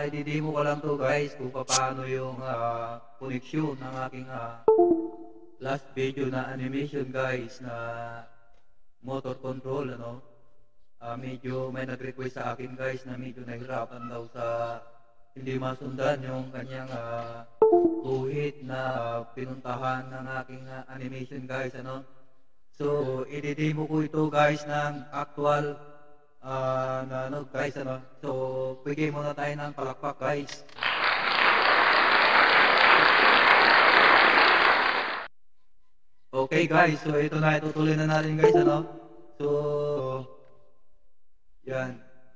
i-demo ko lang to guys kung paano yung connection ng aking last video na animation guys na motor control ano. Medyo may nag-request sa akin guys na medyo nahirapan daw sa hindi masundan yung kanyang guhit na pinuntahan ng aking animation guys ano. So i-demo ko ito guys ng actual na ano guys ano. So bigay muna tayo ng palakpak guys. Okay guys, so ito na itutuloy na natin guys ano. So yan.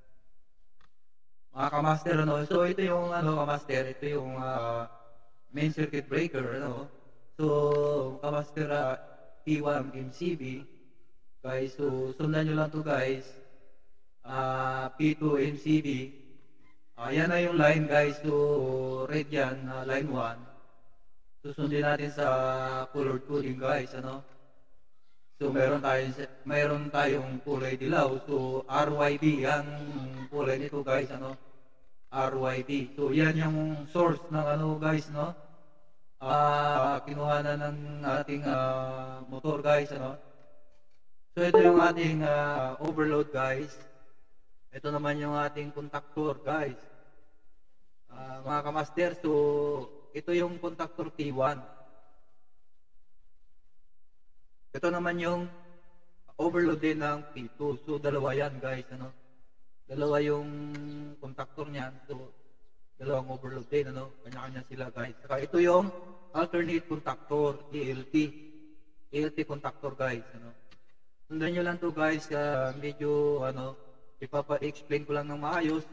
Mga kamaster ano. So ito yung ano kamaster, ito yung main circuit breaker ano. So kamaster P1 MCB guys. So sundan nyo lang to guys. P2 MCB. Yan na yung line guys. So red yan, line 1. Susundin natin sa colored coding guys ano. So mayroon tayong kulay dilaw. So RYB ang kulay nito guys ano. RYB. So yan yung source ng ano guys no. Kinuha na ng ating motor guys ano. So ito yung ating overload guys. Ito naman yung ating contactor guys. Mga kamaster, so ito yung contactor T1. Ito naman yung overload din ng T2. So dalawa yan guys ano. Dalawa yung contactor niyan. So dalawang overload din ano. Kanya-kanya sila guys. Saka ito yung alternate contactor ELT. ELT contactor guys ano. Sundan nyo lang to guys. Medyo ano, ipapa-explain ko lang ng maayos.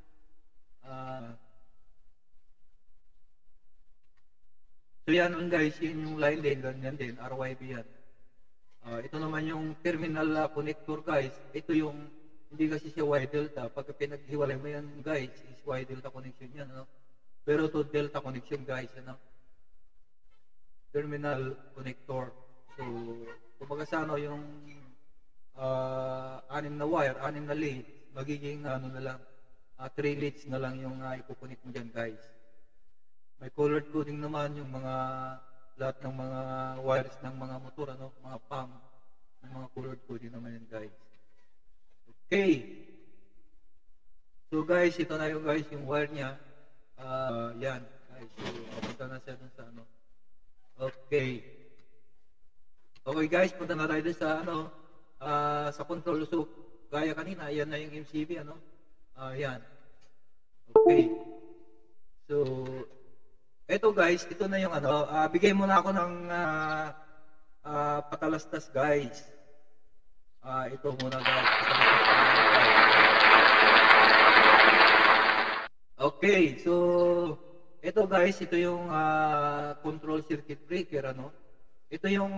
So yan guys, yun yung line din, ganyan din, RYB yan. Ito naman yung terminal connector guys. Ito yung, hindi kasi siya Y delta. Pag pinaghiwalay mo yan guys, is Y delta connection yan. Ano? Pero to delta connection guys. Ano? Terminal connector. So, kumbaga sa ano, yung 6 na wire, 6 na lead, magiging ano na lang, 3 leads na lang yung ipukunik mo dyan guys. May colored coding naman yung mga lahat ng mga wires ng mga motor ano, mga pump, ng mga colored coding naman yan guys. Okay. So guys, ito na yung guys yung wire niya. Yan guys. So punta na siya dun sa ano. Okay. Okay guys, punta na tayo dun sa ano sa control. So gaya kanina, yan na yung MCB ano. Yan. Okay. So ito guys, ito na yung ano, bigay muna ako ng patalastas guys. Ito muna guys. Okay, so ito guys, ito yung control circuit breaker ano. Ito yung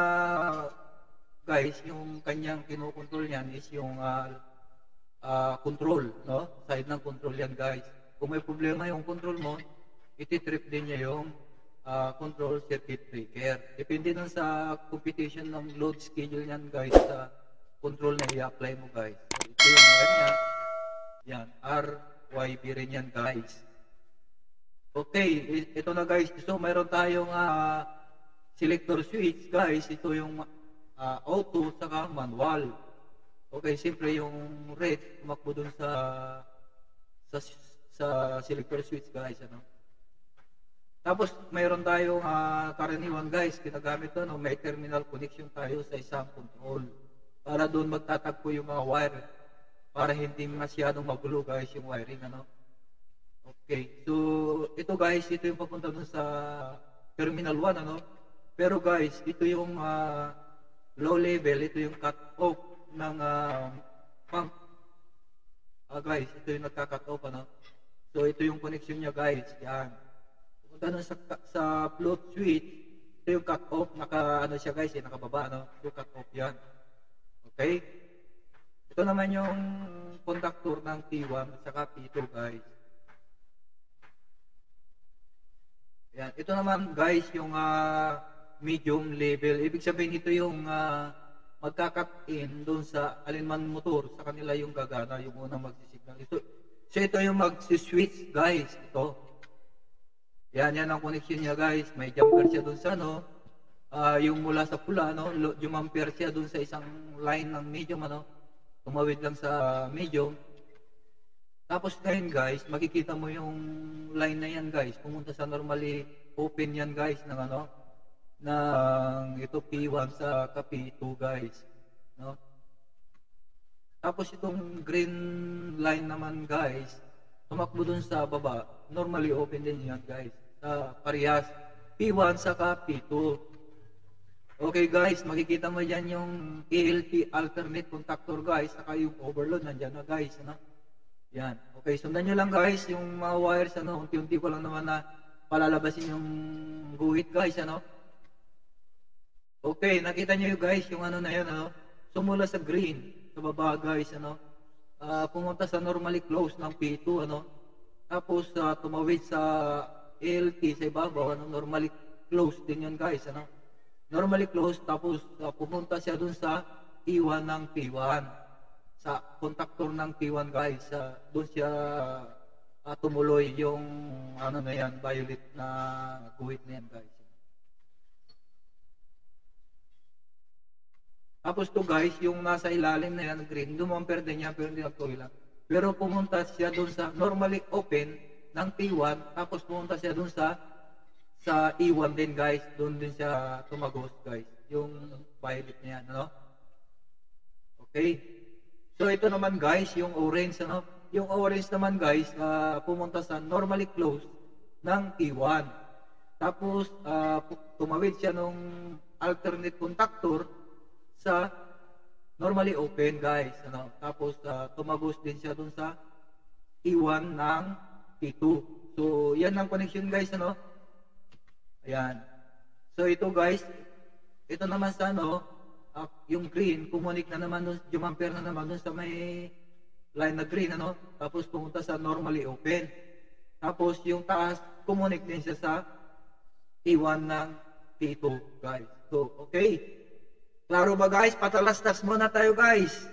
guys, yung kanyang kinokontrol niyan is yung control, no? Side ng control yan guys. Kung may problema yung control mo, iti-trip din niya yung control circuit breaker. Depende lang sa computation ng load schedule niyan guys, sa control na i-apply mo guys. So, ito yung wire niya. Yan, RYB rin yan guys. Okay, ito na guys. So mayroon tayong selector switch guys. Ito yung auto saka manual. Okay, siyempre yung red tumakbo dun sa selector switch guys ano. Tapos mayroon tayong karaniwan guys, ginagamit to no, may terminal connection tayo sa isang control para doon magtatagpo yung mga wire para hindi masyadong magulo guys yung wiring ano. Okay, so ito guys, ito yung papunta doon sa terminal 1 ano. Pero guys, ito yung low level, ito yung cut off ng pump. Guys, ito yung nagka-cut off ano. So ito yung connection niya guys, yan. Punta na sa float switch, ito yung cut off, ano siya guys, nakababa ano, so cut off yan. Okay? Ito naman yung conductor ng T1 at saka P2 guys. Yan, ito naman guys yung medium level. Ibig sabihin ito yung magka-cut in doon sa alinman motor, sa kanila yung gagana, yung unang magsisignal. So ito yung mag-switch guys, ito. Yan ang connection niya guys. May jumper siya dun sa yung mula sa pula, jumamper siya dun sa isang line ng medium, tumawid lang sa medium. Tapos ngayon guys, makikita mo yung line na yan guys, pumunta sa normally open yan guys, ng ito P1 sa P2 guys, no? Tapos itong green line naman guys, tumakbo dun sa baba, normally open din yan guys, sa parehas P1 sa P2. Okay guys, makikita mo dyan yung ALT alternate contactor guys, saka yung overload nandyan na guys, yan. Okay, sundan nyo lang guys yung mga wires, unti-unti ko lang naman na palalabasin yung guhit guys, Okay, nakita nyo guys yung na yan, sumula sa green, sa baba guys, pumunta sa normally close ng P2, tapos tumawid sa ALT sa ibabaw, normally close din yan guys, normally close, tapos pumunta siya dun sa E1 ng P1, sa contactor ng P1 guys, doon siya tumuloy yung na yan, violet na guhit na yan guys. Tapos to guys, yung nasa ilalim na yan, green, lumamper din yan pero hindi nagtuloy lang. Pero pumunta siya doon sa normally open ng P1, tapos pumunta siya doon sa E1 din guys, doon din siya tumagos guys, yung violet na yan, Okay. So ito naman guys, yung orange, yung orange naman guys, pumunta sa normally closed ng P1. Tapos tumawid siya nung alternate contactor sa normally open guys, Tapos tumagos din siya dun sa E1 ng P2. So yan ang connection guys, Ayan. So ito guys, ito naman sa yung green, kumunik na naman dun, jumamper na naman dun sa may line na green, Tapos pumunta sa normally open. Tapos yung taas, kumunik din siya sa E1 ng P2, guys. So, okay. Klaro ba guys? Patalastas muna tayo guys.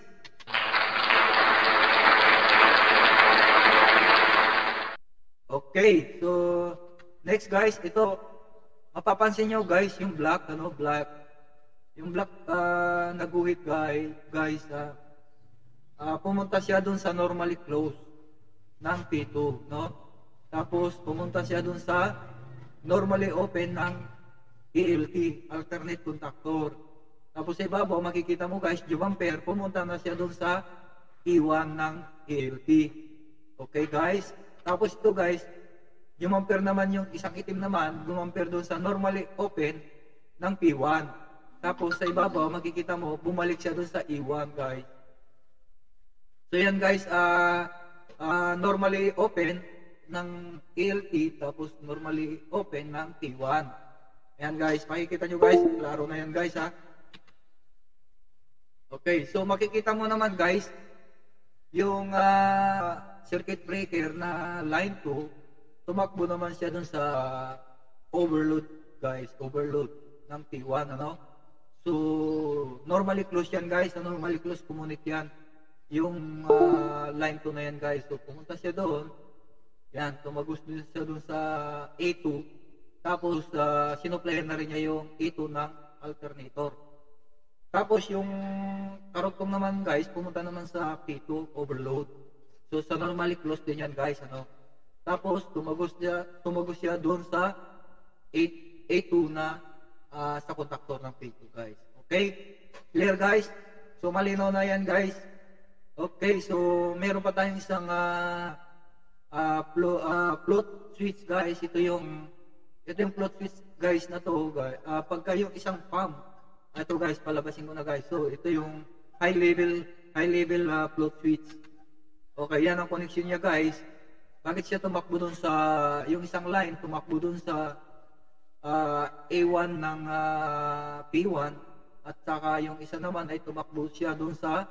Okay, so next guys, ito mapapansin nyo guys yung black, black. Yung black naguhit guys, pumunta siya dun sa normally close ng P2, Tapos pumunta siya dun sa normally open ng ALT, alternate contactor. Tapos sa ibabaw, makikita mo guys, jumamper, pumunta na siya dun sa E1 ng ALT. Okay guys? Tapos ito guys, jumamper naman yung isang itim naman, jumamper dun sa normally open ng P1. Tapos sa ibabaw, makikita mo, bumalik siya dun sa E1 guys. So yan guys, normally open ng ALT, tapos normally open ng T1. Ayan guys, makikita nyo guys, klaro na yan guys Okay, so makikita mo naman guys, yung circuit breaker na line 2, tumakbo naman siya dun sa overload guys, overload ng T1, So, normally close yan guys, normally close community yan. Yung line 2 na yan guys, so pumunta siya doon, yan, tumagos din siya doon sa A2, tapos sinuplayan na rin niya yung A2 ng alternator. Tapos yung karugtong naman guys, pumunta naman sa P2 overload. So, sa normally close din yan guys, Tapos, tumagos siya doon sa A2 na sa contactor ng P2 guys. Okay? Clear guys? So malinaw na yan guys. Okay, so meron pa tayong isang float switch guys. Ito yung float switch guys na to guys. Pagka yung isang pump, ito guys, palabasin ko na guys. So ito yung high level float switch. Okay, yan ang connection niya guys. Bakit siya tumakbo dun sa yung isang line, tumakbo dun sa A1 ng P1 at saka yung isa naman ay tumakbo siya doon sa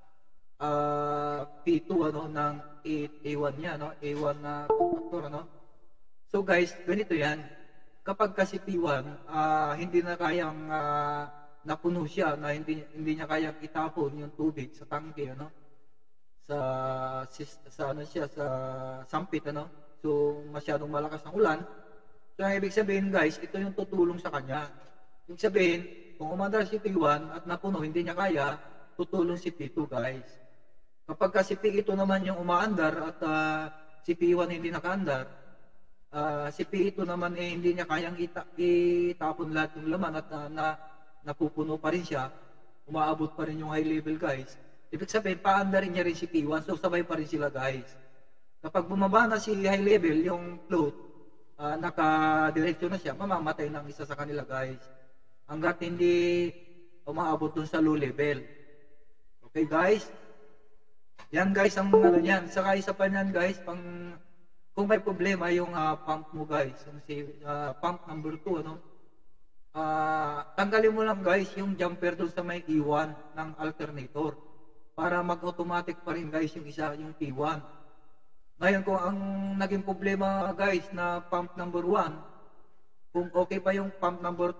P2 ng A1 niya, A1 na contactor, So guys, ganito yan. Kapag kasi P1 hindi na kayang napuno siya, na hindi niya kayang itapon yung tubig sa tangke, sa ano siya, sa sampit, ano. So masyadong malakas ang ulan. So ang ibig sabihin guys, ito yung tutulong sa kanya. Ibig sabihin, kung umandar si P1 at napuno, hindi niya kaya, tutulong si P2 guys. Kapag si P2 naman yung umaandar at si P1 hindi nakaandar, si P2 naman hindi niya kayang itapon lahat yung laman at napupuno pa rin siya, umaabot pa rin yung high level guys. Ibig sabihin, paandarin niya rin si P1, so sabay pa rin sila guys. Kapag bumaba na si high level, yung float, naka-direksyon na siya, mamamatay ng isa sa kanila guys. Hanggat hindi umaabot dun sa low level. Okay guys? Yan guys ang ano niyan. Saka isa pa niyan guys, kung may problema yung pump mo guys, yung pump number 2, ano? Tanggalin mo lang guys yung jumper dun sa may E1 ng alternator para mag-automatic pa rin guys yung isa, yung P1. Ngayon kung ang naging problema guys na pump number 1, kung okay pa yung pump number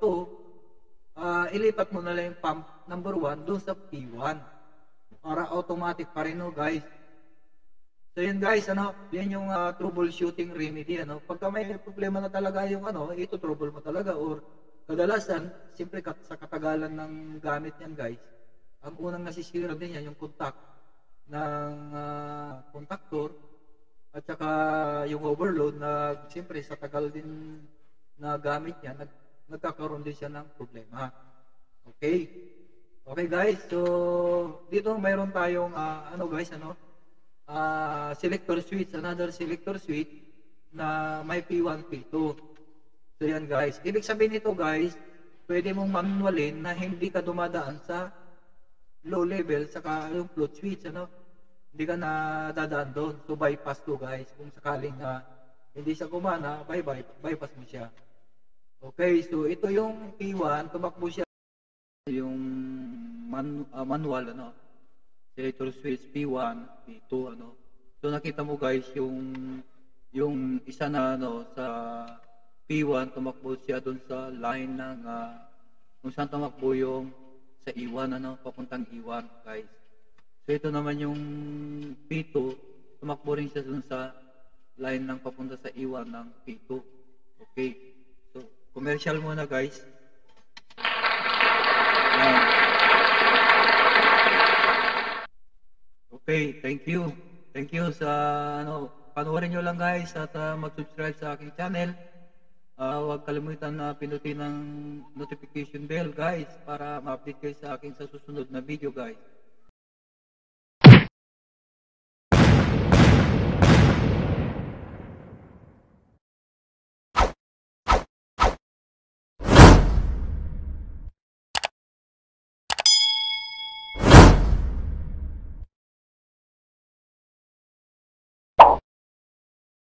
2, ilipat mo na lang yung pump number 1 dun sa P1 para automatic pa rin, no guys. So yun guys, ano, yan yung troubleshooting remedy, ano. Pagka may problema na talaga yung ano, ito trouble mo talaga, or kadalasan, siyempre sa katagalan ng gamit yan guys, ang unang nasisira din yan yung contact ng contactor at saka yung overload na siyempre sa tagal din na gamit yan, nagkakaroon din siya ng problema. Okay? Okay guys, so dito mayroon tayong ano guys, ano, selector switch, another selector switch na may P1, P2. So yan guys, ibig sabihin nito guys, pwede mong manualin na hindi ka dumadaan sa low level saka yung float switch, ano, hindi ka na dadaan doon. So bypass to guys, kung sakaling hindi siya gumana, bypass mo siya. Okay, so ito yung P1, tumakbo siya yung manual, ano, selector switch P1, P2, ano. So nakita mo guys yung isa na ano sa P1, tumakbo siya doon sa line ng kung saan tumakbo yung sa E1, ano, papuntang E1 guys. So ito naman yung P2, tumakbo rin siya doon sa line ng papunta sa E1 ng P2. Okay. So commercial muna guys. Okay, thank you. Thank you sa ano, panoorin nyo lang guys at mag-subscribe sa aking channel. Huwag kalimutan na pindutin ng notification bell guys para ma-update kayo sa akin sa susunod na video guys.